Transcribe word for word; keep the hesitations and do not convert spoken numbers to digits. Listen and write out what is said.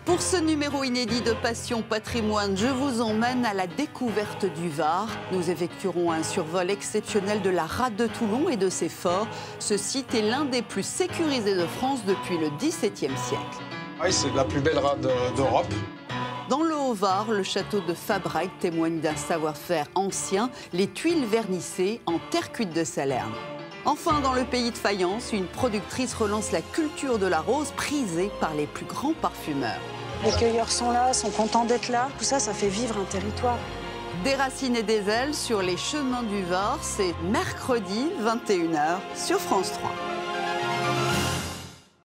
Pour ce numéro inédit de Passion Patrimoine, je vous emmène à la découverte du Var. Nous effectuerons un survol exceptionnel de la rade de Toulon et de ses forts. Ce site est l'un des plus sécurisés de France depuis le dix-septième siècle. Oui, c'est la plus belle rade d'Europe. Dans le Haut-Var, le château de Fabrègues témoigne d'un savoir-faire ancien, les tuiles vernissées en terre cuite de Salerne. Enfin, dans le pays de Fayence, une productrice relance la culture de la rose prisée par les plus grands parfumeurs. Les cueilleurs sont là, sont contents d'être là. Tout ça, ça fait vivre un territoire. Des racines et des ailes sur les chemins du Var, c'est mercredi vingt et une heures sur France trois.